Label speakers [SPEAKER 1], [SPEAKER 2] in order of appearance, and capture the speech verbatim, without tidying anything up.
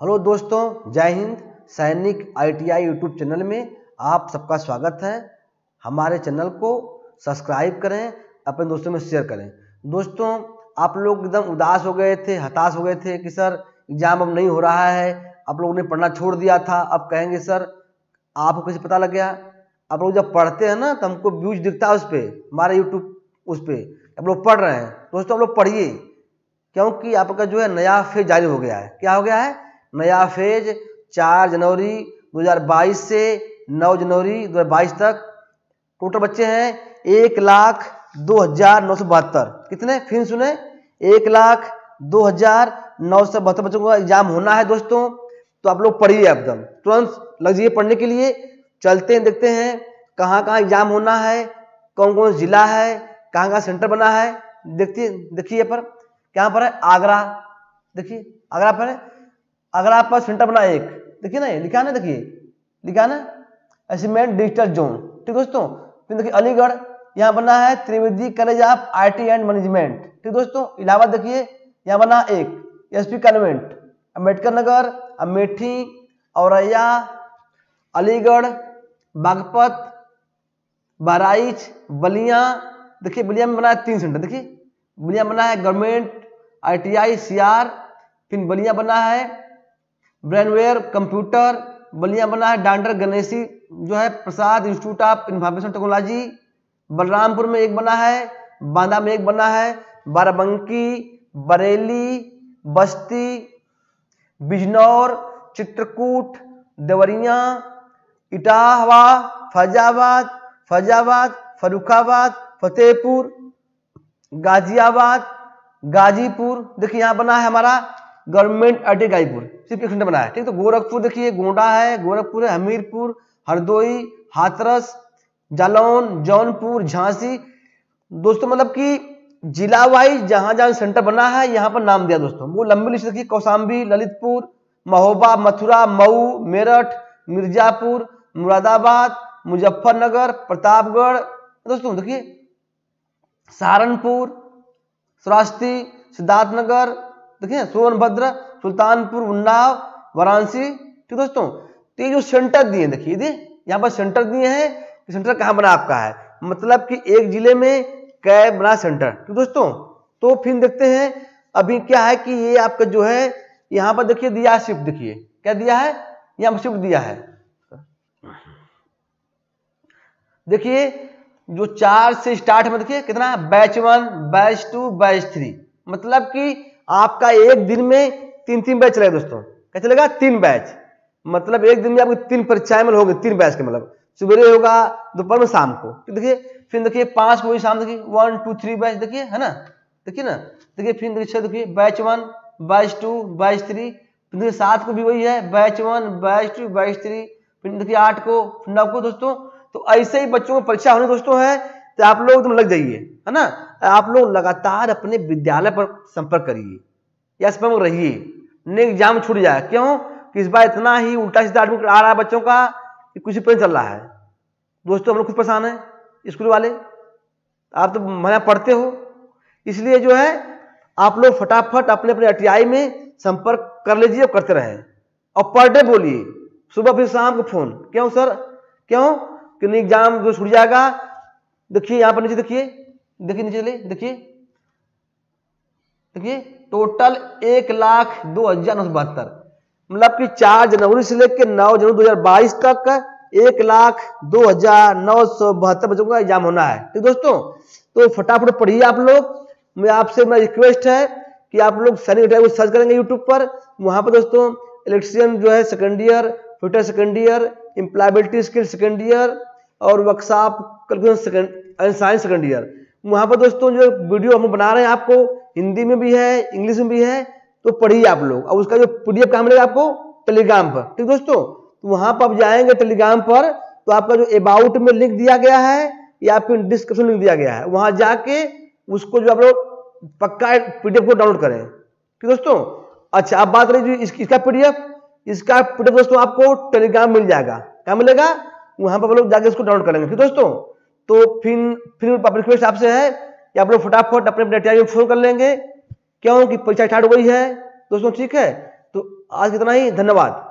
[SPEAKER 1] Hello दोस्तों, जय हिंद। सैनिक आईटीआई यूट्यूब चैनल में आप सबका स्वागत है। हमारे चैनल को सब्सक्राइब करें, अपने दोस्तों में शेयर करें। दोस्तों, आप लोग एकदम उदास हो गए थे, हताश हो गए थे कि सर एग्जाम अब नहीं हो रहा है, आप लोगों ने पढ़ना छोड़ दिया था। अब कहेंगे सर आपको कैसे पता लग गया? आप लोग जब पढ़ते हैं ना तो हमको व्यूज दिखता है उस पर, हमारे यूट्यूब उस पर आप लोग पढ़ रहे हैं। दोस्तों आप लोग पढ़िए, क्योंकि आपका जो है नया फेज जारी हो गया है। क्या हो गया है? नया फेज चार जनवरी दो हज़ार बाईस से नौ जनवरी दो हज़ार बाईस तक टोटल बच्चे हैं एक लाख दो हजार नौ सौ बहत्तर। कितने? फिर सुने, एक लाख दो हजार नौ सौ बहत्तर बच्चों का एग्जाम होना है। दोस्तों तो आप लोग पढ़िए, एकदम तुरंत लग जाइए पढ़ने के लिए। चलते हैं, देखते हैं कहाँ कहाँ एग्जाम होना है, कौन कौन जिला है, कहाँ कहाँ सेंटर बना है। देखिए देखिए पर क्या पर है, आगरा। देखिए आगरा पर है, आगरा पर सेंटर बना एक। देखिए ना, ये लिखा ना, देखिए लिखा ना अचीवमेंट डिजिटल जोन। ठीक दोस्तों। फिर देखिए अलीगढ़, यहाँ बना है Trivedi college of IT and management. ठीक दोस्तों। इलाहाबाद देखिए यहाँ बना एक एसपी कॉन्वेंट। अम्बेडकर नगर, अमेठी, औरैया, अलीगढ़, बागपत, बहराइच, बलिया। देखिए बलिया में बना है तीन सेंटर। देखिए बलिया बना है गवर्नमेंट आईटीआई सीआर। फिर बलिया बना है ब्रेनवेयर कंप्यूटर। बलिया बना है डॉक्टर गणेशी जो है Prasad institute of information technology. Balrampur में एक बना है, बांदा में एक बना है, बाराबंकी, बरेली, बस्ती, बिजनौर, चित्रकूट, देवरिया, इटावा, फैजाबाद, फैजाबाद, फर्रुखाबाद, फतेहपुर, गाजियाबाद, गाजीपुर। देखिए यहाँ बना है हमारा गवर्नमेंट आईटी गाजीपुर, सिर्फ एक सेंटर बना है। ठीक, तो गोरखपुर देखिए गोंडा है, गोरखपुर है, हमीरपुर, हरदोई, हाथरस, जालौन, जौनपुर, झांसी। दोस्तों मतलब कि जिला वाइज जहां जहां सेंटर बना है यहाँ पर नाम दिया। दोस्तों वो लंबी लिस्ट देखिए, कौशाम्बी, ललितपुर, महोबा, मथुरा, मऊ, मेरठ, मिर्जापुर, मुरादाबाद, मुजफ्फरनगर, प्रतापगढ़। दोस्तों देखिए सहारनपुर, श्रावस्ती, सिद्धार्थनगर, देखिए सोनभद्र, सुल्तानपुर, उन्नाव, वाराणसी। ठीक दोस्तों। तो ये जो सेंटर दिए देखिए, ये यहाँ पर सेंटर दिए हैं कि सेंटर कहाँ बना आपका है, मतलब कि एक जिले में कै बना सेंटर। ठीक दोस्तों। तो फिर देखते हैं अभी क्या है कि ये आपका जो है यहाँ पर देखिए दिया है शिफ्ट। देखिए क्या दिया है, यहाँ पर शिफ्ट दिया है। देखिए जो चार से स्टार्ट है, देखिए कितना, batch one, batch two, batch three. मतलब कि आपका एक दिन में तीन तीन बैच चलेगा। दोस्तों क्या चलेगा? तीन बैच। मतलब एक दिन में आपकी तीन परीक्षाएं में होंगे, तीन बैच के, मतलब सवेरे होगा, दोपहर में, शाम को। तो देखिए फिर देखिए पांच बजे शाम, देखिए वन टू थ्री बैच, देखिए है ना, देखिए ना, देखिए फिर देखिए देखिए batch one, batch two, batch three. फिर देखिए सात को भी वही है, batch one, batch two, batch three. फिर देखिए आठ को, फिर नौ को। दोस्तों तो ऐसे ही बच्चों को परीक्षा होनी दोस्तों है, तो आप लोग तुम लग जाइए, है ना। आप लोग लगातार अपने विद्यालय पर संपर्क करिए या इस पर रहिए, नहीं एग्जाम छूट जाए। क्यों कि इस बार इतना ही उल्टा सीधा एडमिट आ रहा है बच्चों का कि कुछ भी चल रहा है। दोस्तों हम लोग खुद परेशान है, स्कूल वाले, आप तो मना पढ़ते हो, इसलिए जो है आप लोग फटाफट अपने अपने आईटीआई में संपर्क कर लीजिए और करते रहे। और पर डे बोलिए, सुबह फिर शाम को फोन। क्यों सर? क्यों कि नहीं एग्जाम जो छूट जाएगा। देखिए यहाँ पर नीचे देखिए, देखिए नीचे चलिए, देखिए देखिए टोटल एक लाख दो हजार नौ सौ बहत्तर, मतलब कि चार जनवरी से लेकर नौ जनवरी दो हजार बाईस तक एक लाख दो हजार नौ सौ बहत्तर बच्चों का एग्जाम होना है। ठीक दोस्तों। तो फटाफट पढ़िए आप लोग। मैं आपसे मेरा रिक्वेस्ट है कि आप लोग सैनिक आईटीआई को सर्च करेंगे यूट्यूब पर, वहां पर दोस्तों इलेक्ट्रिशियन जो है second year, fitter second year, employability skill second year और workshop calculation science second year, वहां पर दोस्तों जो वीडियो हम बना रहे हैं आपको हिंदी में भी है, इंग्लिश में भी है, तो पढ़िए आप लोग। और उसका जो पीडीएफ कहाँ मिलेगा आपको? टेलीग्राम पर। ठीक दोस्तों। तो वहां पर आप जाएंगे टेलीग्राम पर, तो आपका जो अबाउट में लिंक दिया गया है या फिर डिस्क्रिप्शन लिंक दिया गया है, वहां जाके उसको जो आप लोग पक्का पीडीएफ को डाउनलोड करें। ठीक दोस्तों। अच्छा अब बात रही इस, इसका पीडीएफ, इसका पीडीएफ दोस्तों आपको टेलीग्राम मिल जाएगा। क्या मिलेगा? वहां पर आप लोग जाके इसको डाउनलोड करेंगे। ठीक दोस्तों। तो फिर फिर रिक्वेस्ट आपसे है कि आप लोग फटाफट अपने अपने आईटीआई में फोन कर लेंगे, क्योंकि परीक्षा स्टार्ट हो गई है दोस्तों। ठीक है। तो आज इतना ही, धन्यवाद।